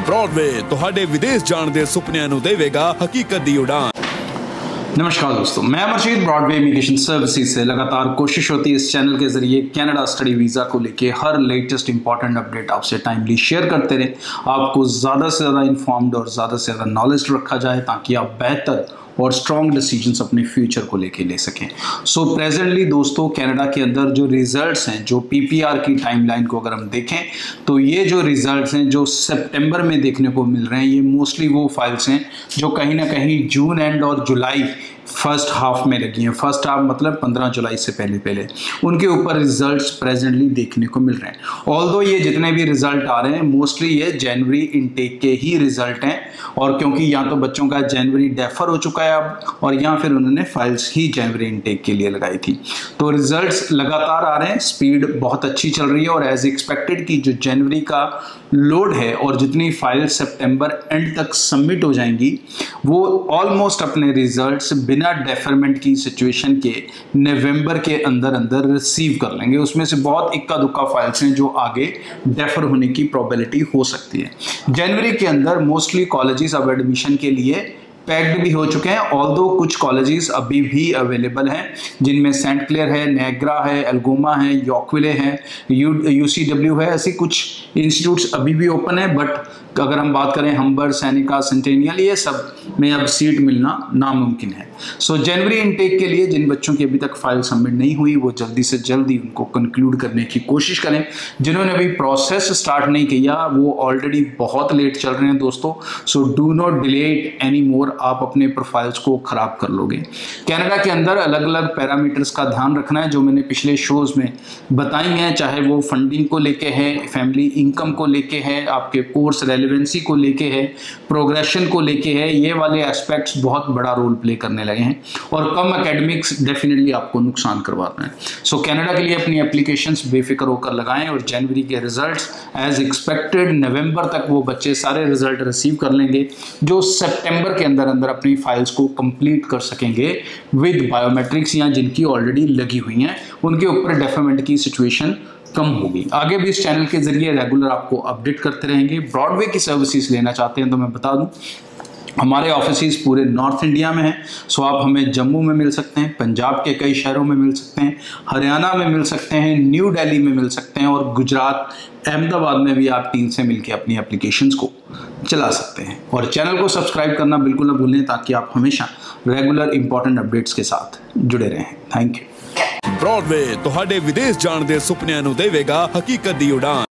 Broadway ਤੁਹਾਡੇ ਵਿਦੇਸ਼ ਜਾਣ ਦੇ ਸੁਪਨਿਆਂ ਨੂੰ ਦੇਵੇਗਾ ਹਕੀਕਤ ਦੀ ਉਡਾਨ। नमस्कार दोस्तों, मैं अमरजीत ब्रॉडवे इमिग्रेशन सर्विसेज से लगातार कोशिश होती है इस चैनल के जरिए कनाडा स्टडी वीज़ा को लेके हर लेटेस्ट इंपॉर्टेंट अपडेट आपसे टाइमली शेयर करते रहे, आपको ज़्यादा से ज़्यादा इन्फॉर्म्ड और ज़्यादा से ज़्यादा नॉलेज रखा जाए ताकि आप बेहतर और स्ट्रॉन्ग डिसीजंस अपने फ्यूचर को लेके ले सकें। सो प्रेजेंटली दोस्तों कनाडा के अंदर जो रिजल्ट्स हैं, जो पीपीआर की टाइमलाइन को अगर हम देखें तो ये जो रिजल्ट्स हैं जो सितंबर में देखने को मिल रहे हैं, ये मोस्टली वो फाइल्स हैं जो कहीं ना कहीं जून एंड और जुलाई फर्स्ट हाफ में लगी हैं। फर्स्ट हाफ मतलब 15 जुलाई से पहले उनके ऊपर रिजल्ट्स प्रेजेंटली देखने को मिल रहे हैं। ऑल्दो ये जितने भी रिजल्ट आ रहे हैं मोस्टली ये जनवरी इनटेक के ही रिजल्ट हैं, और क्योंकि या तो बच्चों का जनवरी डेफर हो चुका है अब, और या फिर उन्होंने फाइल्स ही जनवरी इनटेक के लिए लगाई थी, तो रिजल्ट्स लगातार आ रहे हैं, स्पीड बहुत अच्छी चल रही है। और एज एक्सपेक्टेड की जो जनवरी का लोड है और जितनी फाइल सितंबर एंड तक सबमिट हो जाएंगी वो ऑलमोस्ट अपने रिजल्ट्स बिना डेफरमेंट की सिचुएशन के नवंबर के अंदर रिसीव कर लेंगे। उसमें से बहुत इक्का दुक्का फाइल्स हैं जो आगे डेफर होने की प्रोबेबिलिटी हो सकती है। जनवरी के अंदर मोस्टली कॉलेजेस अब एडमिशन के लिए पैक्ड भी हो चुके हैं, ऑल्दो कुछ कॉलेजेस अभी भी अवेलेबल हैं जिनमें सेंट क्लेयर है, नेग्रा है, एल्गोमा है, यॉर्कविले है, यूसीडब्ल्यू है, ऐसी कुछ इंस्टीट्यूट्स अभी भी ओपन है। बट अगर हम बात करें हम्बर, सैनिका, सेंटेनियल, ये सब में अब सीट मिलना नामुमकिन है। सो जनवरी इनटेक के लिए जिन बच्चों की अभी तक फाइल सबमिट नहीं हुई वो जल्दी से जल्दी उनको कंक्लूड करने की कोशिश करें। जिन्होंने अभी प्रोसेस स्टार्ट नहीं किया वो ऑलरेडी बहुत लेट चल रहे हैं दोस्तों। So do not delay it any more, आप अपने प्रोफाइल्स को खराब कर लोगे। कनाडा के अंदर अलग अलग पैरामीटर्स का ध्यान रखना है जो मैंने पिछले शोज में बताई हैं, चाहे वो फंडिंग को लेके है, फैमिली इनकम को लेके है, आपके कोर्स रेलेवेंसी को लेके है, प्रोग्रेशन को लेके है। ये वाले एस्पेक्ट्स बहुत बड़ा रोल प्ले करने लगे हैं और कम एकेडमिक्स डेफिनेटली आपको नुकसान करवाते हैं। सो कनाडा के लिए अपनी एप्लीकेशंस बेफिक्र होकर लगाएं और जनवरी के रिजल्ट्स एज एक्सपेक्टेड नवंबर तक वो बच्चे सारे रिजल्ट रिसीव कर लेंगे जो सितंबर के अंदर अपनी फाइल्स को कंप्लीट कर सकेंगे विद बायोमेट्रिक्स, या जिनकी ऑलरेडी लगी हुई हैं उनके ऊपर डेफरमेंट की सिचुएशन कम होगी। आगे भी इस चैनल के जरिए रेगुलर आपको अपडेट करते रहेंगे। ब्रॉडवे की सर्विसेज लेना चाहते हैं तो मैं बता दूं हमारे ऑफिसेज पूरे नॉर्थ इंडिया में हैं। सो आप हमें जम्मू में मिल सकते हैं, पंजाब के कई शहरों में मिल सकते हैं, हरियाणा में मिल सकते हैं, न्यू दिल्ली में मिल सकते हैं, और गुजरात अहमदाबाद में भी आप टीम से मिलकर अपनी एप्लीकेशंस को चला सकते हैं। और चैनल को सब्सक्राइब करना बिल्कुल ना भूलें ताकि आप हमेशा रेगुलर इंपॉर्टेंट अपडेट्स के साथ जुड़े रहें। Thank you. ब्रॉडवे ਤੁਹਾਡੇ ਵਿਦੇਸ਼ ਜਾਣ ਦੇ ਸੁਪਨਿਆਂ ਨੂੰ ਦੇਵੇਗਾ ਹਕੀਕਤ ਦੀ ਉਡਾਨ।